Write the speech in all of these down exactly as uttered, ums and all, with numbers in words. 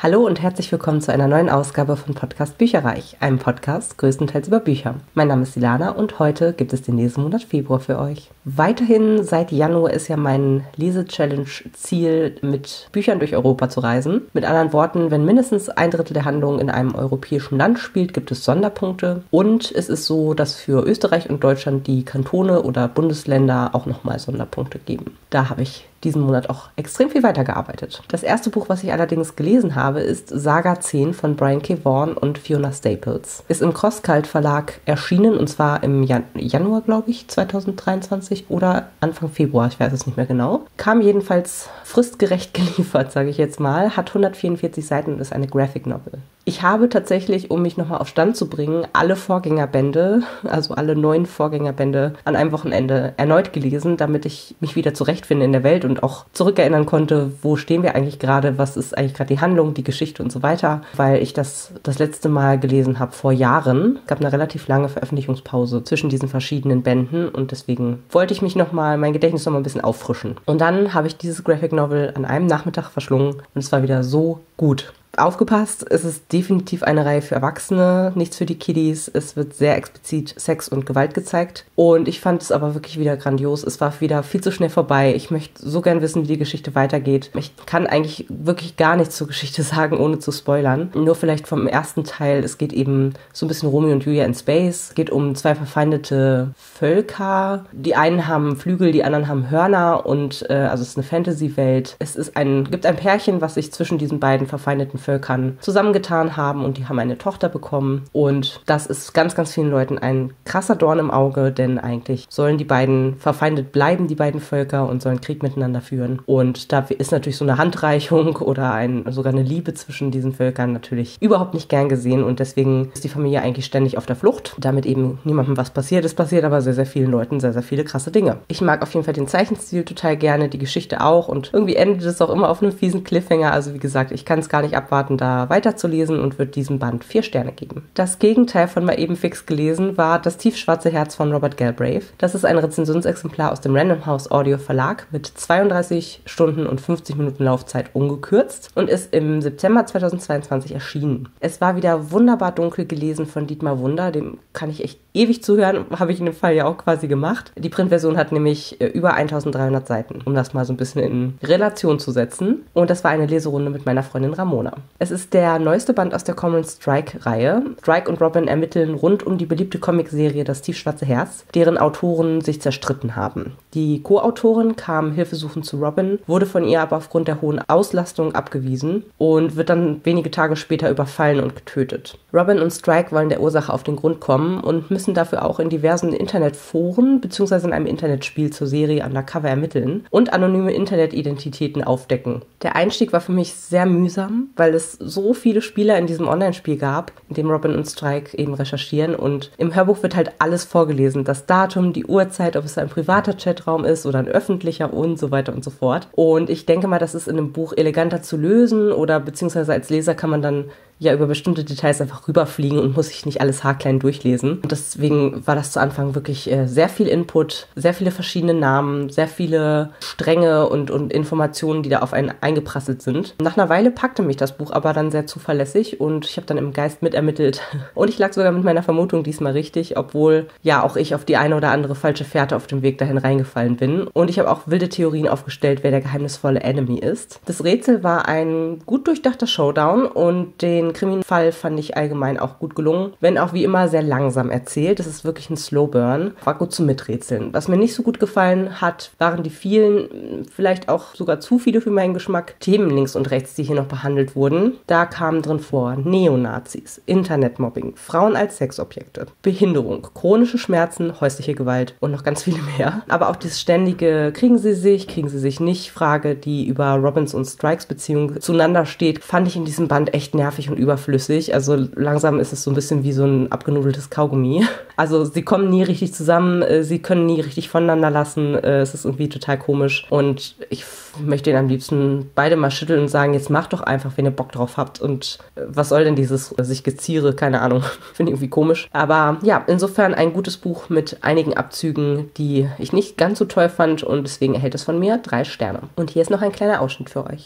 Hallo und herzlich willkommen zu einer neuen Ausgabe von Podcast Bücherreich, einem Podcast größtenteils über Bücher. Mein Name ist Ilana und heute gibt es den Lesemonat Februar für euch. Weiterhin seit Januar ist ja mein Lese-Challenge-Ziel, mit Büchern durch Europa zu reisen. Mit anderen Worten, wenn mindestens ein Drittel der Handlung in einem europäischen Land spielt, gibt es Sonderpunkte. Und es ist so, dass für Österreich und Deutschland die Kantone oder Bundesländer auch nochmal Sonderpunkte geben. Da habe ich diesen Monat auch extrem viel weitergearbeitet. Das erste Buch, was ich allerdings gelesen habe, ist Saga zehn von Brian K. Vaughan und Fiona Staples. Ist im Crosscult Verlag erschienen und zwar im Jan- Januar, glaube ich, zweitausenddreiundzwanzig oder Anfang Februar, ich weiß es nicht mehr genau. Kam jedenfalls fristgerecht geliefert, sage ich jetzt mal, hat hundertvierundvierzig Seiten und ist eine Graphic Novel. Ich habe tatsächlich, um mich nochmal auf Stand zu bringen, alle Vorgängerbände, also alle neun Vorgängerbände an einem Wochenende erneut gelesen, damit ich mich wieder zurechtfinde in der Welt und auch zurückerinnern konnte, wo stehen wir eigentlich gerade, was ist eigentlich gerade die Handlung, die Geschichte und so weiter, weil ich das das letzte Mal gelesen habe vor Jahren. Es gab eine relativ lange Veröffentlichungspause zwischen diesen verschiedenen Bänden und deswegen wollte ich mich nochmal, mein Gedächtnis nochmal ein bisschen auffrischen. Und dann habe ich dieses Graphic Novel an einem Nachmittag verschlungen und es war wieder so gut. Aufgepasst, es ist definitiv eine Reihe für Erwachsene, nichts für die Kiddies. Es wird sehr explizit Sex und Gewalt gezeigt. Und ich fand es aber wirklich wieder grandios. Es war wieder viel zu schnell vorbei. Ich möchte so gern wissen, wie die Geschichte weitergeht. Ich kann eigentlich wirklich gar nichts zur Geschichte sagen, ohne zu spoilern. Nur vielleicht vom ersten Teil. Es geht eben so ein bisschen Romeo und Julia in Space. Es geht um zwei verfeindete Völker. Die einen haben Flügel, die anderen haben Hörner. Und äh, also es ist eine Fantasy-Welt. Es ist ein, gibt ein Pärchen, was sich zwischen diesen beiden verfeindeten Völkern zusammengetan haben und die haben eine Tochter bekommen und das ist ganz, ganz vielen Leuten ein krasser Dorn im Auge, denn eigentlich sollen die beiden verfeindet bleiben, die beiden Völker und sollen Krieg miteinander führen und da ist natürlich so eine Handreichung oder ein, sogar eine Liebe zwischen diesen Völkern natürlich überhaupt nicht gern gesehen und deswegen ist die Familie eigentlich ständig auf der Flucht, damit eben niemandem was passiert. Es passiert aber sehr, sehr vielen Leuten sehr, sehr viele krasse Dinge. Ich mag auf jeden Fall den Zeichenstil total gerne, die Geschichte auch und irgendwie endet es auch immer auf einem fiesen Cliffhanger, also wie gesagt, ich kann es gar nicht ab warten, da weiterzulesen und wird diesem Band vier Sterne geben. Das Gegenteil von mal eben fix gelesen war Das tiefschwarze Herz von Robert Galbraith. Das ist ein Rezensionsexemplar aus dem Random House Audio Verlag mit zweiunddreißig Stunden und fünfzig Minuten Laufzeit ungekürzt und ist im September zweitausendzweiundzwanzig erschienen. Es war wieder wunderbar dunkel gelesen von Dietmar Wunder, dem kann ich echt ewig zuhören, habe ich in dem Fall ja auch quasi gemacht. Die Printversion hat nämlich über eintausenddreihundert Seiten, um das mal so ein bisschen in Relation zu setzen. Und das war eine Leserunde mit meiner Freundin Ramona. Es ist der neueste Band aus der Cormoran Strike-Reihe. Strike und Robin ermitteln rund um die beliebte Comicserie Das tiefschwarze Herz, deren Autoren sich zerstritten haben. Die Co-Autorin kam hilfesuchend zu Robin, wurde von ihr aber aufgrund der hohen Auslastung abgewiesen und wird dann wenige Tage später überfallen und getötet. Robin und Strike wollen der Ursache auf den Grund kommen und müssen dafür auch in diversen Internetforen bzw. in einem Internetspiel zur Serie Undercover ermitteln und anonyme Internetidentitäten aufdecken. Der Einstieg war für mich sehr mühsam, weil es so viele Spieler in diesem Online-Spiel gab, in dem Robin und Strike eben recherchieren und im Hörbuch wird halt alles vorgelesen. Das Datum, die Uhrzeit, ob es ein privater Chatraum ist oder ein öffentlicher und so weiter und so fort. Und ich denke mal, das ist in einem Buch eleganter zu lösen oder beziehungsweise als Leser kann man dann ja über bestimmte Details einfach rüberfliegen und muss sich nicht alles haarklein durchlesen. Und deswegen war das zu Anfang wirklich äh, sehr viel Input, sehr viele verschiedene Namen, sehr viele Stränge und, und Informationen, die da auf einen eingeprasselt sind. Nach einer Weile packte mich das Buch aber dann sehr zuverlässig und ich habe dann im Geist mitermittelt. Und ich lag sogar mit meiner Vermutung diesmal richtig, obwohl ja auch ich auf die eine oder andere falsche Fährte auf dem Weg dahin reingefallen bin. Und ich habe auch wilde Theorien aufgestellt, wer der geheimnisvolle Enemy ist. Das Rätsel war ein gut durchdachter Showdown und den Kriminalfall fand ich allgemein auch gut gelungen, wenn auch wie immer sehr langsam erzählt. Das ist wirklich ein Slowburn. War gut zum Miträtseln. Was mir nicht so gut gefallen hat, waren die vielen, vielleicht auch sogar zu viele für meinen Geschmack, Themen links und rechts, die hier noch behandelt wurden. Da kamen drin vor Neonazis, Internetmobbing, Frauen als Sexobjekte, Behinderung, chronische Schmerzen, häusliche Gewalt und noch ganz viele mehr. Aber auch das ständige kriegen sie sich, kriegen sie sich nicht Frage, die über Robins und Strikes Beziehung zueinander steht, fand ich in diesem Band echt nervig und überflüssig. Also langsam ist es so ein bisschen wie so ein abgenudeltes Kaugummi. Also sie kommen nie richtig zusammen, sie können nie richtig voneinander lassen. Es ist irgendwie total komisch und ich möchte ihn am liebsten beide mal schütteln und sagen, jetzt macht doch einfach, wenn ihr Bock drauf habt und was soll denn dieses sich Geziere, keine Ahnung, finde ich irgendwie komisch. Aber ja, insofern ein gutes Buch mit einigen Abzügen, die ich nicht ganz so toll fand und deswegen erhält es von mir drei Sterne. Und hier ist noch ein kleiner Ausschnitt für euch.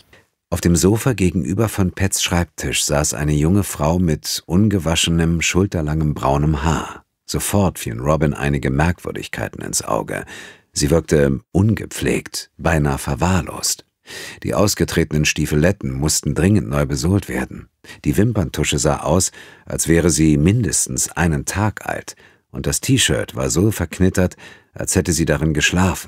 Auf dem Sofa gegenüber von Pets Schreibtisch saß eine junge Frau mit ungewaschenem, schulterlangem braunem Haar. Sofort fielen Robin einige Merkwürdigkeiten ins Auge. Sie wirkte ungepflegt, beinahe verwahrlost. Die ausgetretenen Stiefeletten mussten dringend neu besohlt werden. Die Wimperntusche sah aus, als wäre sie mindestens einen Tag alt, und das T-Shirt war so verknittert, als hätte sie darin geschlafen.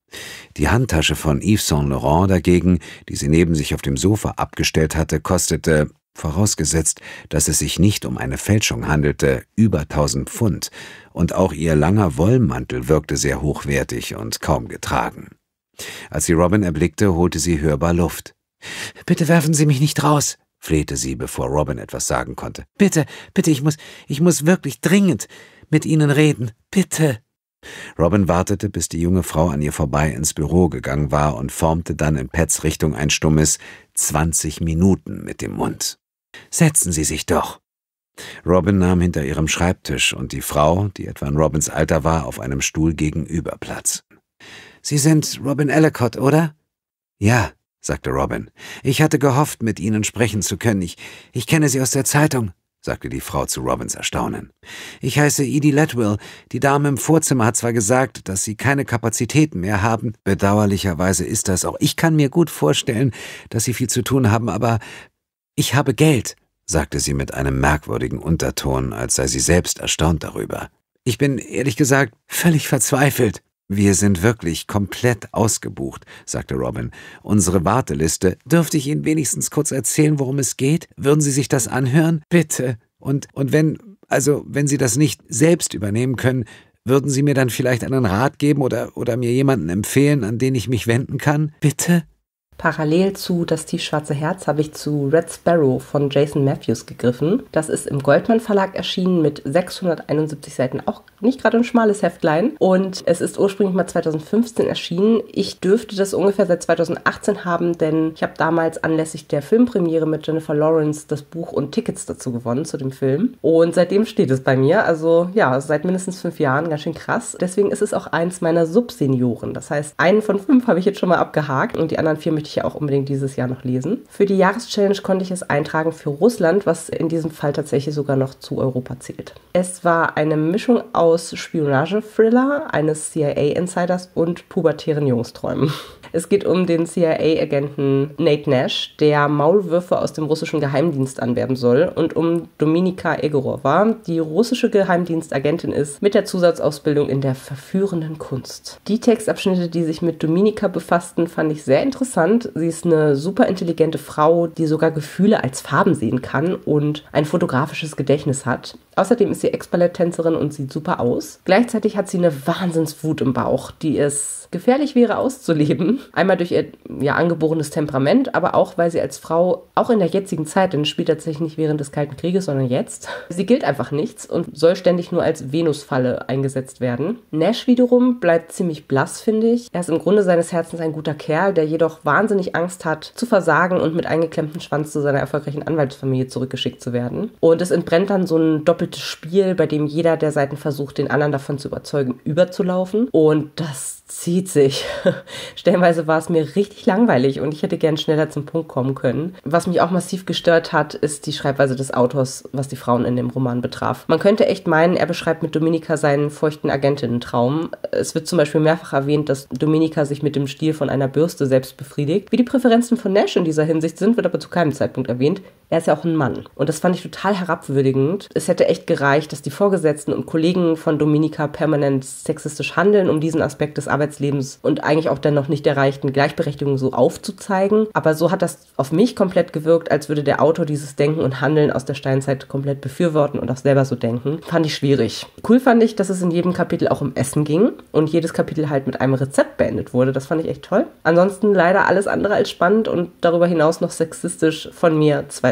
Die Handtasche von Yves Saint Laurent dagegen, die sie neben sich auf dem Sofa abgestellt hatte, kostete, vorausgesetzt, dass es sich nicht um eine Fälschung handelte, über tausend Pfund, und auch ihr langer Wollmantel wirkte sehr hochwertig und kaum getragen. Als sie Robin erblickte, holte sie hörbar Luft. »Bitte werfen Sie mich nicht raus«, flehte sie, bevor Robin etwas sagen konnte. »Bitte, bitte, ich muss, ich muss wirklich dringend mit Ihnen reden, bitte.« Robin wartete, bis die junge Frau an ihr vorbei ins Büro gegangen war und formte dann in Pets Richtung ein stummes »zwanzig Minuten« mit dem Mund. »Setzen Sie sich doch.« Robin nahm hinter ihrem Schreibtisch und die Frau, die etwa in Robins Alter war, auf einem Stuhl gegenüber Platz. »Sie sind Robin Ellacott, oder?« »Ja«, sagte Robin. »Ich hatte gehofft, mit Ihnen sprechen zu können. Ich, ich kenne Sie aus der Zeitung«, sagte die Frau zu Robins Erstaunen. »Ich heiße Edie Ledwell. Die Dame im Vorzimmer hat zwar gesagt, dass Sie keine Kapazitäten mehr haben. Bedauerlicherweise ist das auch. Ich kann mir gut vorstellen, dass Sie viel zu tun haben, aber ich habe Geld«, sagte sie mit einem merkwürdigen Unterton, als sei sie selbst erstaunt darüber. »Ich bin, ehrlich gesagt, völlig verzweifelt.« »Wir sind wirklich komplett ausgebucht«, sagte Robin. »Unsere Warteliste, dürfte ich Ihnen wenigstens kurz erzählen, worum es geht? Würden Sie sich das anhören? Bitte. Und, und wenn, also, wenn Sie das nicht selbst übernehmen können, würden Sie mir dann vielleicht einen Rat geben oder, oder mir jemanden empfehlen, an den ich mich wenden kann? Bitte?« Parallel zu Das tiefschwarze Herz habe ich zu Red Sparrow von Jason Matthews gegriffen. Das ist im Goldmann Verlag erschienen mit sechshunderteinundsiebzig Seiten, auch nicht gerade ein schmales Heftlein. Und es ist ursprünglich mal zweitausendfünfzehn erschienen. Ich dürfte das ungefähr seit zweitausendachtzehn haben, denn ich habe damals anlässlich der Filmpremiere mit Jennifer Lawrence das Buch und Tickets dazu gewonnen, zu dem Film. Und seitdem steht es bei mir, also ja, seit mindestens fünf Jahren, ganz schön krass. Deswegen ist es auch eins meiner Subsenioren. Das heißt, einen von fünf habe ich jetzt schon mal abgehakt und die anderen vier möchte ich ja auch unbedingt dieses Jahr noch lesen. Für die Jahreschallenge konnte ich es eintragen für Russland, was in diesem Fall tatsächlich sogar noch zu Europa zählt. Es war eine Mischung aus Spionage-Thriller, eines C I A-Insiders und pubertären Jungsträumen. Es geht um den C I A-Agenten Nate Nash, der Maulwürfe aus dem russischen Geheimdienst anwerben soll, und um Dominika Egorova, die russische Geheimdienstagentin ist, mit der Zusatzausbildung in der verführenden Kunst. Die Textabschnitte, die sich mit Dominika befassten, fand ich sehr interessant. Sie ist eine super intelligente Frau, die sogar Gefühle als Farben sehen kann und ein fotografisches Gedächtnis hat. Außerdem ist sie Ex-Balletttänzerin und sieht super aus. Gleichzeitig hat sie eine Wahnsinnswut im Bauch, die es gefährlich wäre auszuleben. Einmal durch ihr ja, angeborenes Temperament, aber auch, weil sie als Frau, auch in der jetzigen Zeit, denn es spielt tatsächlich nicht während des Kalten Krieges, sondern jetzt, sie gilt einfach nichts und soll ständig nur als Venusfalle eingesetzt werden. Nash wiederum bleibt ziemlich blass, finde ich. Er ist im Grunde seines Herzens ein guter Kerl, der jedoch wahnsinnig Angst hat, zu versagen und mit eingeklemmtem Schwanz zu seiner erfolgreichen Anwaltsfamilie zurückgeschickt zu werden. Und es entbrennt dann so ein doppeltes Spiel, bei dem jeder der Seiten versucht, den anderen davon zu überzeugen, überzulaufen. Und das zieht sich. Stellenweise war es mir richtig langweilig und ich hätte gern schneller zum Punkt kommen können. Was mich auch massiv gestört hat, ist die Schreibweise des Autors, was die Frauen in dem Roman betraf. Man könnte echt meinen, er beschreibt mit Dominika seinen feuchten Agentinnentraum. Es wird zum Beispiel mehrfach erwähnt, dass Dominika sich mit dem Stiel von einer Bürste selbst befriedigt. Wie die Präferenzen von Nash in dieser Hinsicht sind, wird aber zu keinem Zeitpunkt erwähnt. Er ist ja auch ein Mann. Und das fand ich total herabwürdigend. Es hätte echt gereicht, dass die Vorgesetzten und Kollegen von Dominika permanent sexistisch handeln, um diesen Aspekt des Arbeitslebens und eigentlich auch der noch nicht erreichten Gleichberechtigung so aufzuzeigen. Aber so hat das auf mich komplett gewirkt, als würde der Autor dieses Denken und Handeln aus der Steinzeit komplett befürworten und auch selber so denken. Fand ich schwierig. Cool fand ich, dass es in jedem Kapitel auch um Essen ging und jedes Kapitel halt mit einem Rezept beendet wurde. Das fand ich echt toll. Ansonsten leider alles andere als spannend und darüber hinaus noch sexistisch von mir zwei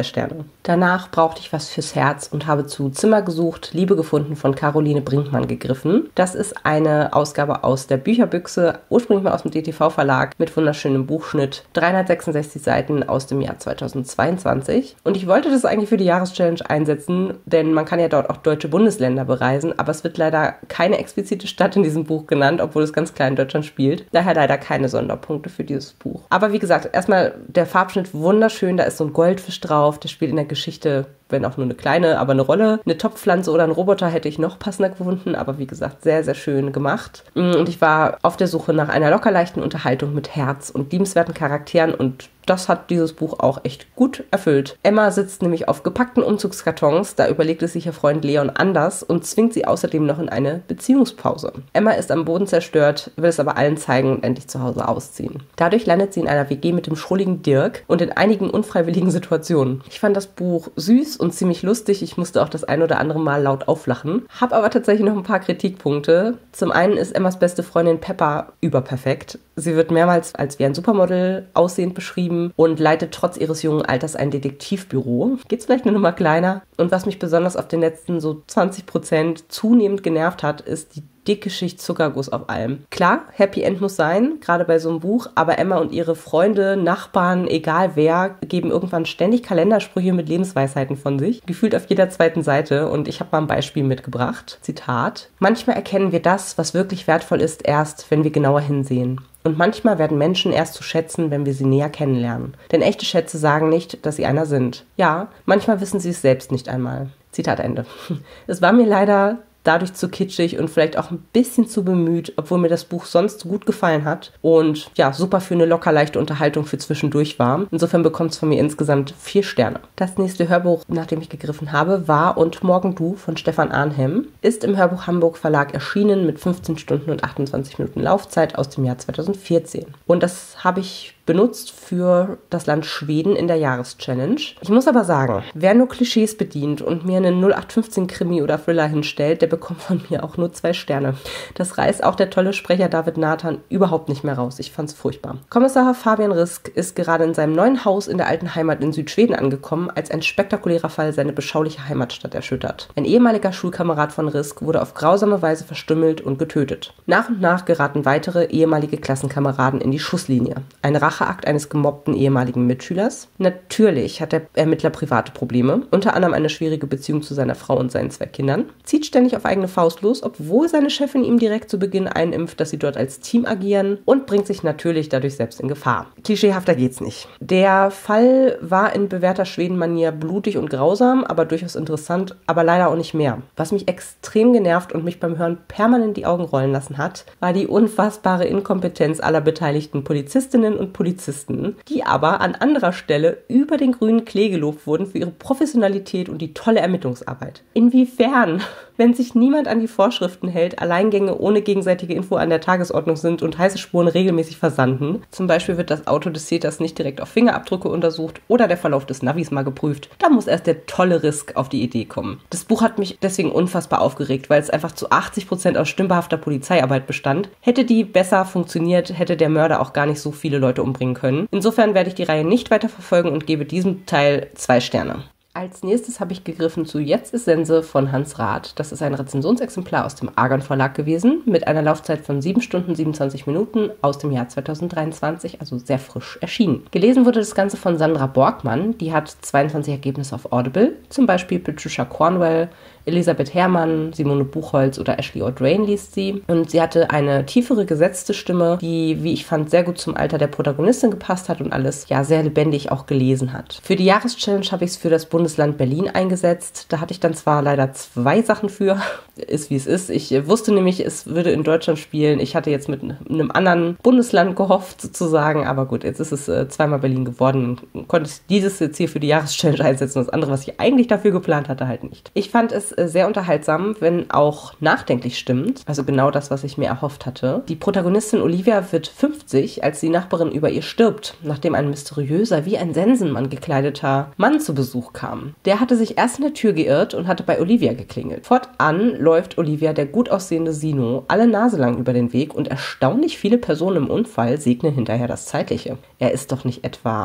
Sterne. Danach brauchte ich was fürs Herz und habe zu Zimmer gesucht, Liebe gefunden von Caroline Brinkmann gegriffen. Das ist eine Ausgabe aus der Bücherbüchse, ursprünglich mal aus dem D T V-Verlag mit wunderschönem Buchschnitt. dreihundertsechsundsechzig Seiten aus dem Jahr zweitausendzweiundzwanzig. Und ich wollte das eigentlich für die Jahreschallenge einsetzen, denn man kann ja dort auch deutsche Bundesländer bereisen, aber es wird leider keine explizite Stadt in diesem Buch genannt, obwohl es ganz klar in Deutschland spielt. Daher leider keine Sonderpunkte für dieses Buch. Aber wie gesagt, erstmal der Farbschnitt wunderschön, da ist so ein Goldfisch drauf, der spielt in der Geschichte, wenn auch nur eine kleine, aber eine Rolle. Eine Topfpflanze oder ein Roboter hätte ich noch passender gefunden, aber wie gesagt, sehr, sehr schön gemacht. Und ich war auf der Suche nach einer lockerleichten Unterhaltung mit Herz und liebenswerten Charakteren und das hat dieses Buch auch echt gut erfüllt. Emma sitzt nämlich auf gepackten Umzugskartons, da überlegt es sich ihr Freund Leon anders und zwingt sie außerdem noch in eine Beziehungspause. Emma ist am Boden zerstört, will es aber allen zeigen und endlich zu Hause ausziehen. Dadurch landet sie in einer W G mit dem schrulligen Dirk und in einigen unfreiwilligen Situationen. Ich fand das Buch süß und ziemlich lustig, ich musste auch das ein oder andere Mal laut auflachen, habe aber tatsächlich noch ein paar Kritikpunkte. Zum einen ist Emmas beste Freundin Pepper überperfekt. Sie wird mehrmals als wie ein Supermodel aussehend beschrieben und leitet trotz ihres jungen Alters ein Detektivbüro. Geht's vielleicht eine Nummer kleiner? Und was mich besonders auf den letzten so zwanzig Prozent zunehmend genervt hat, ist die dicke Schicht Zuckerguss auf allem. Klar, Happy End muss sein, gerade bei so einem Buch, aber Emma und ihre Freunde, Nachbarn, egal wer, geben irgendwann ständig Kalendersprüche mit Lebensweisheiten von sich, gefühlt auf jeder zweiten Seite und ich habe mal ein Beispiel mitgebracht. Zitat: Manchmal erkennen wir das, was wirklich wertvoll ist, erst, wenn wir genauer hinsehen. Und manchmal werden Menschen erst zu schätzen, wenn wir sie näher kennenlernen. Denn echte Schätze sagen nicht, dass sie einer sind. Ja, manchmal wissen sie es selbst nicht einmal. Zitat Ende. Es war mir leider dadurch zu kitschig und vielleicht auch ein bisschen zu bemüht, obwohl mir das Buch sonst gut gefallen hat und ja, super für eine locker leichte Unterhaltung für zwischendurch war. Insofern bekommt es von mir insgesamt vier Sterne. Das nächste Hörbuch, nach dem ich gegriffen habe, war Und Morgen du von Stefan Arnhem, ist im Hörbuch Hamburg Verlag erschienen mit fünfzehn Stunden und achtundzwanzig Minuten Laufzeit aus dem Jahr zweitausendvierzehn. Und das habe ich benutzt für das Land Schweden in der Jahreschallenge. Ich muss aber sagen, wer nur Klischees bedient und mir einen null acht fünfzehn Krimi oder Thriller hinstellt, der bekommt von mir auch nur zwei Sterne. Das reißt auch der tolle Sprecher David Nathan überhaupt nicht mehr raus. Ich fand's furchtbar. Kommissar Fabian Risk ist gerade in seinem neuen Haus in der alten Heimat in Südschweden angekommen, als ein spektakulärer Fall seine beschauliche Heimatstadt erschüttert. Ein ehemaliger Schulkamerad von Risk wurde auf grausame Weise verstümmelt und getötet. Nach und nach geraten weitere ehemalige Klassenkameraden in die Schusslinie. Eine Racheakt eines gemobbten ehemaligen Mitschülers. Natürlich hat der Ermittler private Probleme, unter anderem eine schwierige Beziehung zu seiner Frau und seinen zwei Kindern, zieht ständig auf eigene Faust los, obwohl seine Chefin ihm direkt zu Beginn einimpft, dass sie dort als Team agieren und bringt sich natürlich dadurch selbst in Gefahr. Klischeehafter geht's nicht. Der Fall war in bewährter Schweden-Manier blutig und grausam, aber durchaus interessant, aber leider auch nicht mehr. Was mich extrem genervt und mich beim Hören permanent die Augen rollen lassen hat, war die unfassbare Inkompetenz aller beteiligten Polizistinnen und Polizisten, die aber an anderer Stelle über den grünen Klee gelobt wurden für ihre Professionalität und die tolle Ermittlungsarbeit. Inwiefern? Wenn sich niemand an die Vorschriften hält, Alleingänge ohne gegenseitige Info an der Tagesordnung sind und heiße Spuren regelmäßig versanden, zum Beispiel wird das Auto des Täters nicht direkt auf Fingerabdrücke untersucht oder der Verlauf des Navis mal geprüft, da muss erst der tolle Risk auf die Idee kommen. Das Buch hat mich deswegen unfassbar aufgeregt, weil es einfach zu achtzig Prozent aus stümperhafter Polizeiarbeit bestand. Hätte die besser funktioniert, hätte der Mörder auch gar nicht so viele Leute umbringen können. Insofern werde ich die Reihe nicht weiter verfolgen und gebe diesem Teil zwei Sterne. Als nächstes habe ich gegriffen zu Jetzt ist Sense von Hans Rath. Das ist ein Rezensionsexemplar aus dem Argon Verlag gewesen, mit einer Laufzeit von sieben Stunden siebenundzwanzig Minuten aus dem Jahr zweitausenddreiundzwanzig, also sehr frisch erschienen. Gelesen wurde das Ganze von Sandra Borgmann, die hat zweiundzwanzig Ergebnisse auf Audible, zum Beispiel Patricia Cornwell, Elisabeth Herrmann, Simone Buchholz oder Ashley O'Drain liest sie. Und sie hatte eine tiefere, gesetzte Stimme, die, wie ich fand, sehr gut zum Alter der Protagonistin gepasst hat und alles ja sehr lebendig auch gelesen hat. Für die Jahreschallenge habe ich es für das Bundesland Berlin eingesetzt. Da hatte ich dann zwar leider zwei Sachen für, ist wie es ist. Ich wusste nämlich, es würde in Deutschland spielen. Ich hatte jetzt mit einem anderen Bundesland gehofft sozusagen, aber gut, jetzt ist es äh, zweimal Berlin geworden und konnte ich dieses jetzt hier für die Jahreschallenge einsetzen und das andere, was ich eigentlich dafür geplant hatte, halt nicht. Ich fand es sehr unterhaltsam, wenn auch nachdenklich stimmt. Also genau das, was ich mir erhofft hatte. Die Protagonistin Olivia wird fünfzig, als die Nachbarin über ihr stirbt, nachdem ein mysteriöser, wie ein Sensenmann gekleideter Mann zu Besuch kam. Der hatte sich erst in der Tür geirrt und hatte bei Olivia geklingelt. Fortan läuft Olivia, der gut aussehende Sino, alle Nase lang über den Weg und erstaunlich viele Personen im Unfall segnen hinterher das Zeitliche. Er ist doch nicht etwa...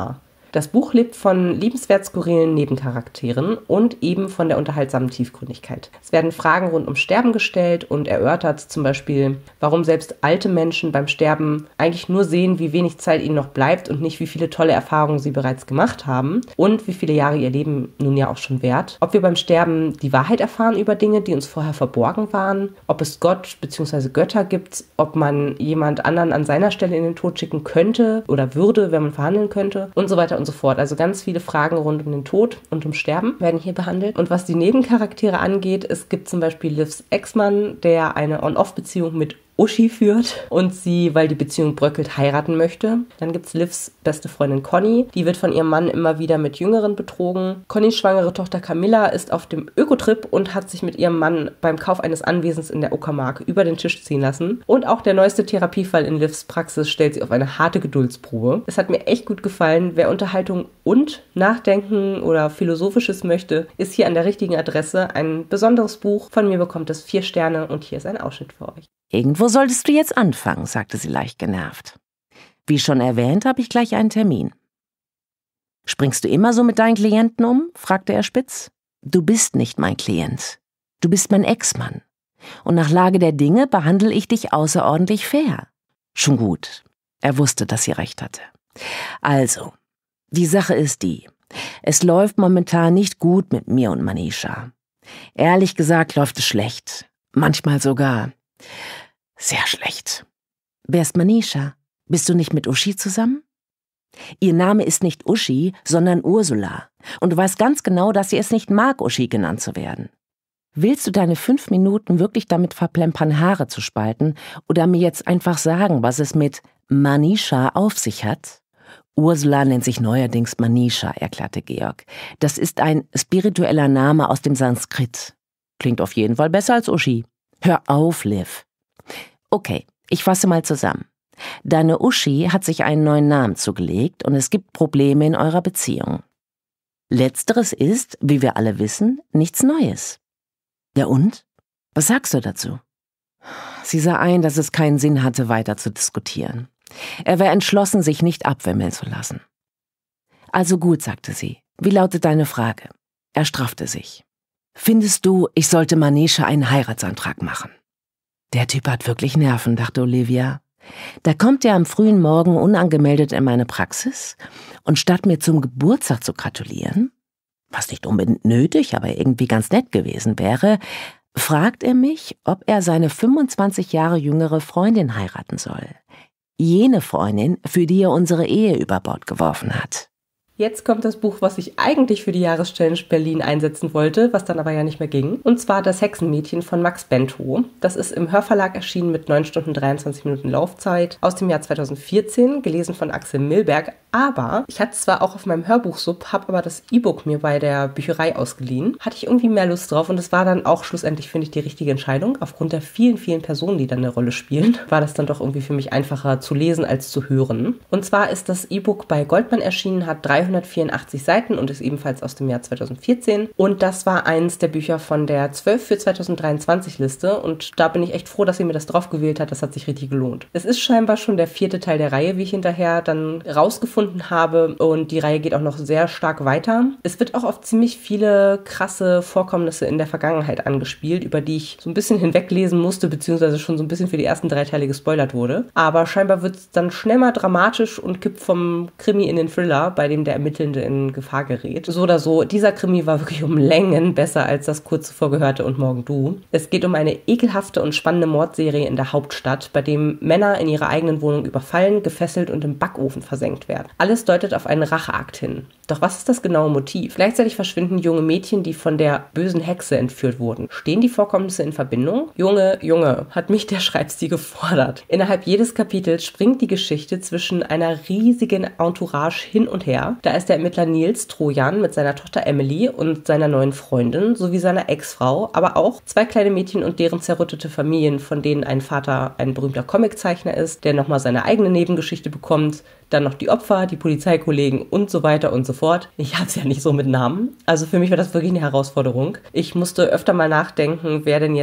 Das Buch lebt von liebenswert skurrilen Nebencharakteren und eben von der unterhaltsamen Tiefgründigkeit. Es werden Fragen rund um Sterben gestellt und erörtert, zum Beispiel, warum selbst alte Menschen beim Sterben eigentlich nur sehen, wie wenig Zeit ihnen noch bleibt und nicht, wie viele tolle Erfahrungen sie bereits gemacht haben und wie viele Jahre ihr Leben nun ja auch schon währt. Ob wir beim Sterben die Wahrheit erfahren über Dinge, die uns vorher verborgen waren, ob es Gott bzw. Götter gibt, ob man jemand anderen an seiner Stelle in den Tod schicken könnte oder würde, wenn man verhandeln könnte und so weiter und so fort. Also ganz viele Fragen rund um den Tod und um Sterben werden hier behandelt. Und was die Nebencharaktere angeht, es gibt zum Beispiel Livs Ex-Mann, der eine On-Off-Beziehung mit Uschi führt und sie, weil die Beziehung bröckelt, heiraten möchte. Dann gibt es Livs beste Freundin Conny. Die wird von ihrem Mann immer wieder mit Jüngeren betrogen. Connys schwangere Tochter Camilla ist auf dem Ökotrip und hat sich mit ihrem Mann beim Kauf eines Anwesens in der Uckermark über den Tisch ziehen lassen. Und auch der neueste Therapiefall in Livs Praxis stellt sie auf eine harte Geduldsprobe. Es hat mir echt gut gefallen. Wer Unterhaltung und Nachdenken oder Philosophisches möchte, ist hier an der richtigen Adresse. Ein besonderes Buch. Von mir bekommt es vier Sterne und hier ist ein Ausschnitt für euch. Irgendwo solltest du jetzt anfangen, sagte sie leicht genervt. Wie schon erwähnt, habe ich gleich einen Termin. Springst du immer so mit deinen Klienten um? Fragte er spitz. Du bist nicht mein Klient. Du bist mein Ex-Mann. Und nach Lage der Dinge behandle ich dich außerordentlich fair. Schon gut. Er wusste, dass sie recht hatte. Also, die Sache ist die. Es läuft momentan nicht gut mit mir und Manisha. Ehrlich gesagt läuft es schlecht. Manchmal sogar sehr schlecht. Wer ist Manisha? Bist du nicht mit Uschi zusammen? Ihr Name ist nicht Uschi, sondern Ursula. Und du weißt ganz genau, dass sie es nicht mag, Uschi genannt zu werden. Willst du deine fünf Minuten wirklich damit verplempern, Haare zu spalten oder mir jetzt einfach sagen, was es mit Manisha auf sich hat? Ursula nennt sich neuerdings Manisha, erklärte Georg. Das ist ein spiritueller Name aus dem Sanskrit. Klingt auf jeden Fall besser als Uschi. Hör auf, Liv. Okay, ich fasse mal zusammen. Deine Uschi hat sich einen neuen Namen zugelegt und es gibt Probleme in eurer Beziehung. Letzteres ist, wie wir alle wissen, nichts Neues. Ja und? Was sagst du dazu? Sie sah ein, dass es keinen Sinn hatte, weiter zu diskutieren. Er war entschlossen, sich nicht abwimmeln zu lassen. Also gut, sagte sie. Wie lautet deine Frage? Er straffte sich. Findest du, ich sollte Manisha einen Heiratsantrag machen? Der Typ hat wirklich Nerven, dachte Olivia. Da kommt er am frühen Morgen unangemeldet in meine Praxis und statt mir zum Geburtstag zu gratulieren, was nicht unbedingt nötig, aber irgendwie ganz nett gewesen wäre, fragt er mich, ob er seine fünfundzwanzig Jahre jüngere Freundin heiraten soll. Jene Freundin, für die er unsere Ehe über Bord geworfen hat. Jetzt kommt das Buch, was ich eigentlich für die Jahreschallenge Berlin einsetzen wollte, was dann aber ja nicht mehr ging. Und zwar Das Hexenmädchen von Max Bentho. Das ist im Hörverlag erschienen mit neun Stunden dreiundzwanzig Minuten Laufzeit aus dem Jahr zweitausendvierzehn, gelesen von Axel Milberg. Aber ich hatte es zwar auch auf meinem Hörbuchsub, habe aber das E-Book mir bei der Bücherei ausgeliehen. Hatte ich irgendwie mehr Lust drauf und es war dann auch schlussendlich, finde ich, die richtige Entscheidung. Aufgrund der vielen, vielen Personen, die dann eine Rolle spielen, war das dann doch irgendwie für mich einfacher zu lesen als zu hören. Und zwar ist das E-Book bei Goldmann erschienen, hat dreihundertvierundachtzig Seiten und ist ebenfalls aus dem Jahr zweitausendvierzehn. Und das war eins der Bücher von der zwölf für zweitausenddreiundzwanzig Liste und da bin ich echt froh, dass sie mir das drauf gewählt hat. Das hat sich richtig gelohnt. Es ist scheinbar schon der vierte Teil der Reihe, wie ich hinterher dann rausgefunden habe und die Reihe geht auch noch sehr stark weiter. Es wird auch auf ziemlich viele krasse Vorkommnisse in der Vergangenheit angespielt, über die ich so ein bisschen hinweglesen musste, beziehungsweise schon so ein bisschen für die ersten drei Teile gespoilert wurde. Aber scheinbar wird es dann schnell mal dramatisch und kippt vom Krimi in den Thriller, bei dem der Ermittelnde in Gefahr gerät. So oder so, dieser Krimi war wirklich um Längen besser als das kurz zuvor gehörte Und morgen du. Es geht um eine ekelhafte und spannende Mordserie in der Hauptstadt, bei dem Männer in ihrer eigenen Wohnung überfallen, gefesselt und im Backofen versenkt werden. Alles deutet auf einen Racheakt hin. Doch was ist das genaue Motiv? Gleichzeitig verschwinden junge Mädchen, die von der bösen Hexe entführt wurden. Stehen die Vorkommnisse in Verbindung? Junge, Junge, hat mich der Schreibstil gefordert. Innerhalb jedes Kapitels springt die Geschichte zwischen einer riesigen Entourage hin und her. Da ist der Ermittler Nils Trojan mit seiner Tochter Emily und seiner neuen Freundin sowie seiner Ex-Frau, aber auch zwei kleine Mädchen und deren zerrüttete Familien, von denen ein Vater ein berühmter Comiczeichner ist, der nochmal seine eigene Nebengeschichte bekommt. Dann noch die Opfer, die Polizeikollegen und so weiter und so fort. Ich hab's ja nicht so mit Namen. Also für mich war das wirklich eine Herausforderung. Ich musste öfter mal nachdenken, wer denn jetzt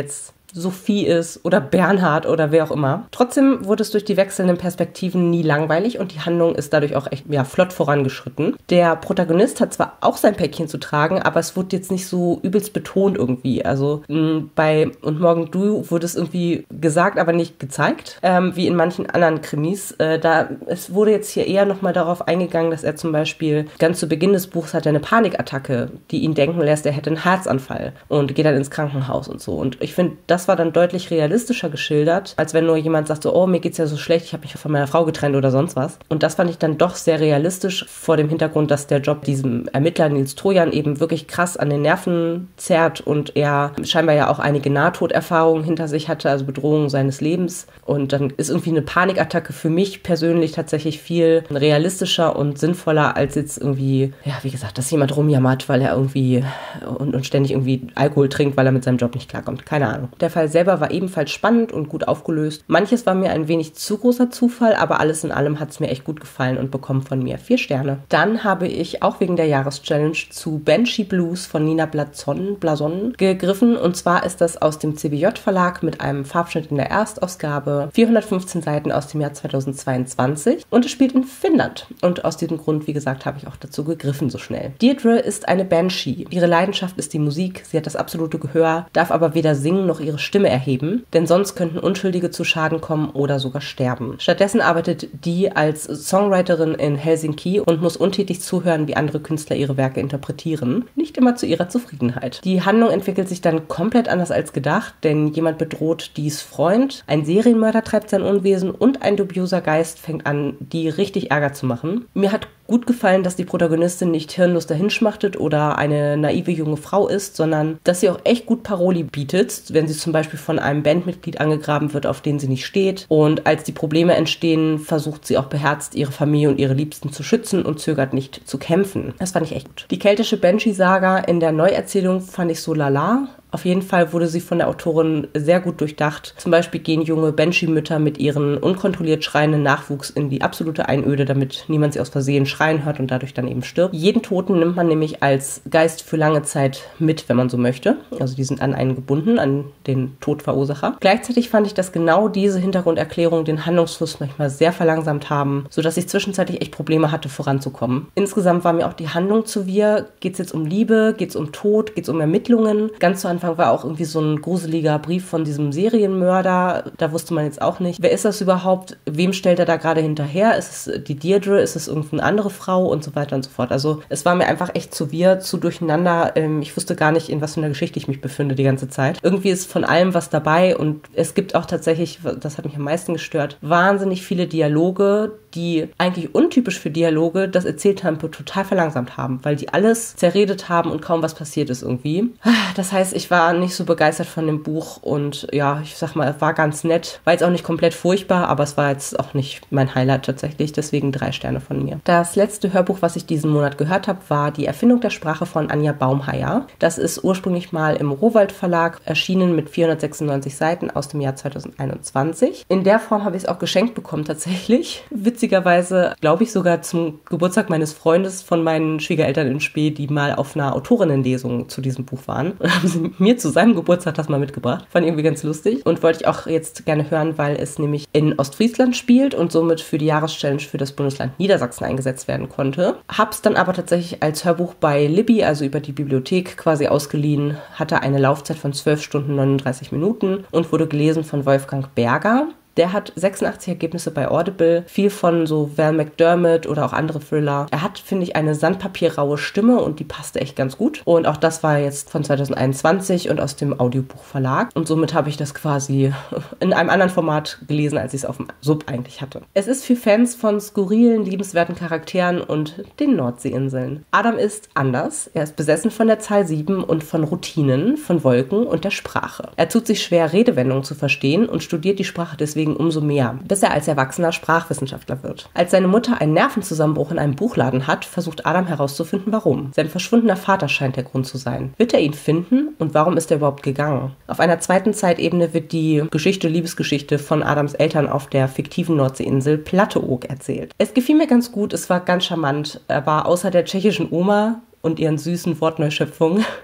Sophie ist oder Bernhard oder wer auch immer. Trotzdem wurde es durch die wechselnden Perspektiven nie langweilig und die Handlung ist dadurch auch echt ja, flott vorangeschritten. Der Protagonist hat zwar auch sein Päckchen zu tragen, aber es wurde jetzt nicht so übelst betont irgendwie. Also mh, bei Und Morgen Du wurde es irgendwie gesagt, aber nicht gezeigt, ähm, wie in manchen anderen Krimis. Äh, da, es wurde jetzt hier eher nochmal darauf eingegangen, dass er zum Beispiel ganz zu Beginn des Buchs hat er eine Panikattacke, die ihn denken lässt, er hätte einen Herzanfall und geht dann ins Krankenhaus und so. Und ich finde, das war dann deutlich realistischer geschildert, als wenn nur jemand sagt so, oh, mir geht's ja so schlecht, ich habe mich von meiner Frau getrennt oder sonst was. Und das fand ich dann doch sehr realistisch vor dem Hintergrund, dass der Job diesem Ermittler Nils Trojan eben wirklich krass an den Nerven zerrt und er scheinbar ja auch einige Nahtoderfahrungen hinter sich hatte, also Bedrohungen seines Lebens. Und dann ist irgendwie eine Panikattacke für mich persönlich tatsächlich viel realistischer und sinnvoller, als jetzt irgendwie, ja, wie gesagt, dass jemand rumjammert, weil er irgendwie und, und ständig irgendwie Alkohol trinkt, weil er mit seinem Job nicht klarkommt. Keine Ahnung. Der Fall selber war ebenfalls spannend und gut aufgelöst. Manches war mir ein wenig zu großer Zufall, aber alles in allem hat es mir echt gut gefallen und bekommt von mir vier Sterne. Dann habe ich auch wegen der Jahreschallenge zu Banshee Blues von Nina Blason, Blason gegriffen. Und zwar ist das aus dem C B J-Verlag mit einem Farbschnitt in der Erstausgabe, vierhundertfünfzehn Seiten aus dem Jahr zweitausendzweiundzwanzig und es spielt in Finnland. Und aus diesem Grund, wie gesagt, habe ich auch dazu gegriffen so schnell. Deirdre ist eine Banshee. Ihre Leidenschaft ist die Musik, sie hat das absolute Gehör, darf aber weder singen noch ihre Stimme erheben, denn sonst könnten Unschuldige zu Schaden kommen oder sogar sterben. Stattdessen arbeitet die als Songwriterin in Helsinki und muss untätig zuhören, wie andere Künstler ihre Werke interpretieren. Nicht immer zu ihrer Zufriedenheit. Die Handlung entwickelt sich dann komplett anders als gedacht, denn jemand bedroht Dees Freund, ein Serienmörder treibt sein Unwesen und ein dubioser Geist fängt an, die richtig Ärger zu machen. Mir hat gut gefallen, dass die Protagonistin nicht hirnlos dahinschmachtet oder eine naive junge Frau ist, sondern dass sie auch echt gut Paroli bietet, wenn sie zum Beispiel von einem Bandmitglied angegraben wird, auf den sie nicht steht. Und als die Probleme entstehen, versucht sie auch beherzt, ihre Familie und ihre Liebsten zu schützen und zögert nicht zu kämpfen. Das fand ich echt gut. Die keltische Banshee-Saga in der Neuerzählung fand ich so lala. Auf jeden Fall wurde sie von der Autorin sehr gut durchdacht. Zum Beispiel gehen junge Banshee-Mütter mit ihren unkontrolliert schreienden Nachwuchs in die absolute Einöde, damit niemand sie aus Versehen schreien hört und dadurch dann eben stirbt. Jeden Toten nimmt man nämlich als Geist für lange Zeit mit, wenn man so möchte. Also die sind an einen gebunden, an den Todverursacher. Gleichzeitig fand ich, dass genau diese Hintergrunderklärungen den Handlungsfluss manchmal sehr verlangsamt haben, sodass ich zwischenzeitlich echt Probleme hatte, voranzukommen. Insgesamt war mir auch die Handlung zu wir. Geht es jetzt um Liebe? Geht es um Tod? Geht es um Ermittlungen? Ganz zu Anfang war auch irgendwie so ein gruseliger Brief von diesem Serienmörder. Da wusste man jetzt auch nicht, wer ist das überhaupt? Wem stellt er da gerade hinterher? Ist es die Deirdre? Ist es irgendeine andere Frau? Und so weiter und so fort. Also es war mir einfach echt zu wirr, zu durcheinander. Ich wusste gar nicht, in was für einer Geschichte ich mich befinde die ganze Zeit. Irgendwie ist von allem was dabei und es gibt auch tatsächlich, das hat mich am meisten gestört, wahnsinnig viele Dialoge, die eigentlich untypisch für Dialoge das Erzähltempo total verlangsamt haben, weil die alles zerredet haben und kaum was passiert ist irgendwie. Das heißt, ich war nicht so begeistert von dem Buch und ja, ich sag mal, es war ganz nett. War jetzt auch nicht komplett furchtbar, aber es war jetzt auch nicht mein Highlight tatsächlich, deswegen drei Sterne von mir. Das letzte Hörbuch, was ich diesen Monat gehört habe, war Die Erfindung der Sprache von Anja Baumheier. Das ist ursprünglich mal im Rowohlt Verlag erschienen mit vierhundertsechsundneunzig Seiten aus dem Jahr zweitausendeinundzwanzig. In der Form habe ich es auch geschenkt bekommen tatsächlich. Witzigerweise, glaube ich, sogar zum Geburtstag meines Freundes von meinen Schwiegereltern in Spee, die mal auf einer Autorinnenlesung zu diesem Buch waren. Und haben sie mir zu seinem Geburtstag das mal mitgebracht. Fand ich irgendwie ganz lustig und wollte ich auch jetzt gerne hören, weil es nämlich in Ostfriesland spielt und somit für die Jahreschallenge für das Bundesland Niedersachsen eingesetzt werden konnte. Hab's dann aber tatsächlich als Hörbuch bei Libby, also über die Bibliothek, quasi ausgeliehen, hatte eine Laufzeit von zwölf Stunden neununddreißig Minuten und wurde gelesen von Wolfgang Berger. Der hat sechsundachtzig Ergebnisse bei Audible, viel von so Val McDermott oder auch andere Thriller. Er hat, finde ich, eine sandpapierraue Stimme und die passte echt ganz gut. Und auch das war jetzt von zweitausendeinundzwanzig und aus dem Audiobuchverlag. Und somit habe ich das quasi in einem anderen Format gelesen, als ich es auf dem Sub eigentlich hatte. Es ist für Fans von skurrilen, liebenswerten Charakteren und den Nordseeinseln. Adam ist anders. Er ist besessen von der Zahl sieben und von Routinen, von Wolken und der Sprache. Er tut sich schwer, Redewendungen zu verstehen und studiert die Sprache deswegen umso mehr, bis er als Erwachsener Sprachwissenschaftler wird. Als seine Mutter einen Nervenzusammenbruch in einem Buchladen hat, versucht Adam herauszufinden, warum. Sein verschwundener Vater scheint der Grund zu sein. Wird er ihn finden und warum ist er überhaupt gegangen? Auf einer zweiten Zeitebene wird die Geschichte, Liebesgeschichte von Adams Eltern auf der fiktiven Nordseeinsel Platteoog erzählt. Es gefiel mir ganz gut, es war ganz charmant, aber außer der tschechischen Oma und ihren süßen Wortneuschöpfungen,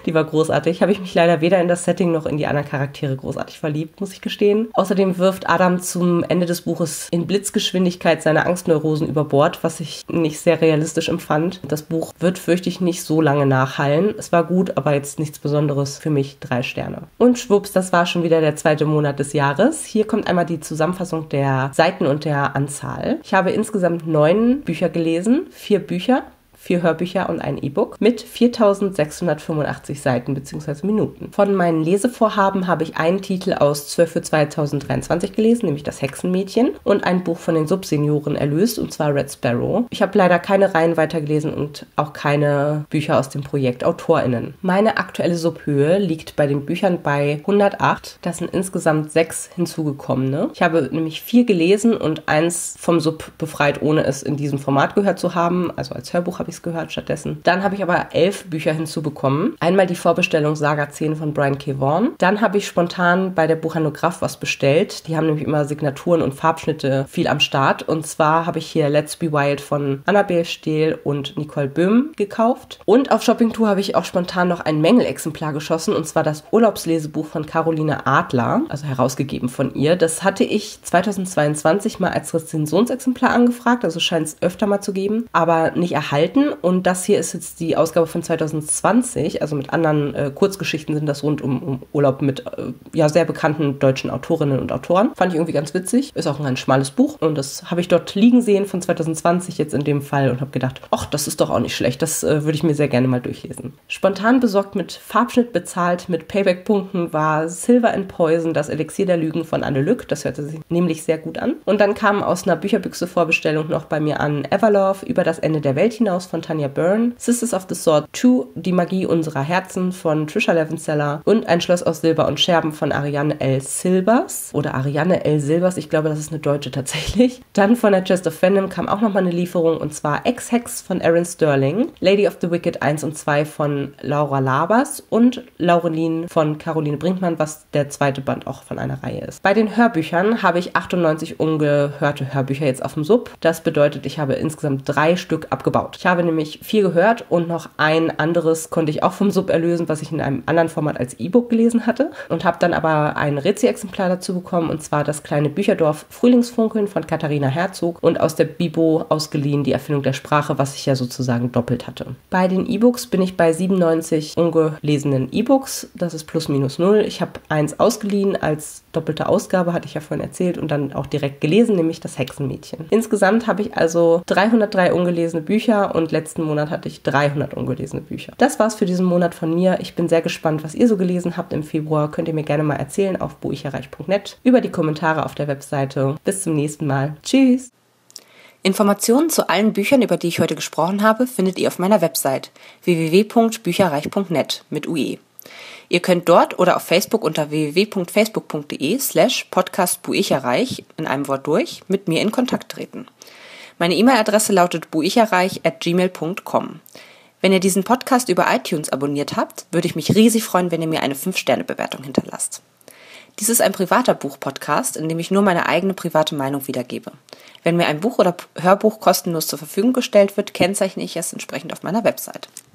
Die war großartig. Habe ich mich leider weder in das Setting noch in die anderen Charaktere großartig verliebt, muss ich gestehen. Außerdem wirft Adam zum Ende des Buches in Blitzgeschwindigkeit seine Angstneurosen über Bord, was ich nicht sehr realistisch empfand. Das Buch wird, fürchte ich, nicht so lange nachhallen. Es war gut, aber jetzt nichts Besonderes. Für mich drei Sterne. Und schwupps, das war schon wieder der zweite Monat des Jahres. Hier kommt einmal die Zusammenfassung der Seiten und der Anzahl. Ich habe insgesamt neun Bücher gelesen, vier Bücher, vier Hörbücher und ein E-Book mit viertausendsechshundertfünfundachtzig Seiten bzw. Minuten. Von meinen Lesevorhaben habe ich einen Titel aus zwölf für zweitausenddreiundzwanzig gelesen, nämlich Das Hexenmädchen, und ein Buch von den Subsenioren erlöst, und zwar Red Sparrow. Ich habe leider keine Reihen weitergelesen und auch keine Bücher aus dem Projekt AutorInnen. Meine aktuelle Subhöhe liegt bei den Büchern bei hundertacht. Das sind insgesamt sechs hinzugekommene. Ich habe nämlich vier gelesen und eins vom Sub befreit, ohne es in diesem Format gehört zu haben. Also als Hörbuch habe ich es gehört stattdessen. Dann habe ich aber elf Bücher hinzubekommen. Einmal die Vorbestellung Saga zehn von Brian K. Vaughan. Dann habe ich spontan bei der Buchhandlung Graf was bestellt. Die haben nämlich immer Signaturen und Farbschnitte viel am Start. Und zwar habe ich hier Let's Be Wild von Annabel Stehl und Nicole Böhm gekauft. Und auf Shoppingtour habe ich auch spontan noch ein Mängelexemplar geschossen. Und zwar das Urlaubslesebuch von Caroline Adler, also herausgegeben von ihr. Das hatte ich zweitausendzweiundzwanzig mal als Rezensionsexemplar angefragt. Also scheint es öfter mal zu geben. Aber nicht erhalten. Und das hier ist jetzt die Ausgabe von zweitausendzwanzig, also mit anderen äh, Kurzgeschichten sind das rund um, um Urlaub mit äh, ja sehr bekannten deutschen Autorinnen und Autoren. Fand ich irgendwie ganz witzig. Ist auch ein schmales Buch und das habe ich dort liegen sehen von zweitausendzwanzig jetzt in dem Fall und habe gedacht, ach, das ist doch auch nicht schlecht. Das äh, würde ich mir sehr gerne mal durchlesen. Spontan besorgt, mit Farbschnitt bezahlt, mit Payback-Punkten war Silver and Poison, das Elixier der Lügen von Anne Lück. Das hörte sich nämlich sehr gut an. Und dann kam aus einer Bücherbüchse-Vorbestellung noch bei mir an Everlove, Über das Ende der Welt hinaus von Tanja Byrne, Sisters of the Sword zwei, Die Magie unserer Herzen von Trisha Levenseller und Ein Schloss aus Silber und Scherben von Ariane L. Silbers oder Ariane L. Silbers, ich glaube, das ist eine Deutsche tatsächlich. Dann von der Chest of Venom kam auch nochmal eine Lieferung und zwar Ex-Hex von Aaron Sterling, Lady of the Wicked eins und zwei von Laura Labers und Laurelin von Caroline Brinkmann, was der zweite Band auch von einer Reihe ist. Bei den Hörbüchern habe ich achtundneunzig ungehörte Hörbücher jetzt auf dem Sub. Das bedeutet, ich habe insgesamt drei Stück abgebaut. Ich habe nämlich vier gehört und noch ein anderes konnte ich auch vom Sub erlösen, was ich in einem anderen Format als E-Book gelesen hatte und habe dann aber ein Rezi-Exemplar dazu bekommen und zwar Das kleine Bücherdorf Frühlingsfunkeln von Katharina Herzog und aus der Bibo ausgeliehen Die Erfindung der Sprache, was ich ja sozusagen doppelt hatte. Bei den E-Books bin ich bei siebenundneunzig ungelesenen E-Books, das ist plus minus null. Ich habe eins ausgeliehen als doppelte Ausgabe, hatte ich ja vorhin erzählt und dann auch direkt gelesen, nämlich Das Hexenmädchen. Insgesamt habe ich also dreihundertdrei ungelesene Bücher und letzten Monat hatte ich dreihundert ungelesene Bücher. Das war's für diesen Monat von mir. Ich bin sehr gespannt, was ihr so gelesen habt im Februar. Könnt ihr mir gerne mal erzählen auf buicherreich punkt net, über die Kommentare auf der Webseite. Bis zum nächsten Mal. Tschüss! Informationen zu allen Büchern, über die ich heute gesprochen habe, findet ihr auf meiner Website w w w punkt bücherreich punkt net mit U E. Ihr könnt dort oder auf Facebook unter w w w punkt facebook punkt de slash podcast buicherreich in einem Wort durch mit mir in Kontakt treten. Meine E-Mail-Adresse lautet buicherreich at gmail punkt com. Wenn ihr diesen Podcast über iTunes abonniert habt, würde ich mich riesig freuen, wenn ihr mir eine fünf Sterne Bewertung hinterlasst. Dies ist ein privater Buch-Podcast, in dem ich nur meine eigene private Meinung wiedergebe. Wenn mir ein Buch oder Hörbuch kostenlos zur Verfügung gestellt wird, kennzeichne ich es entsprechend auf meiner Website.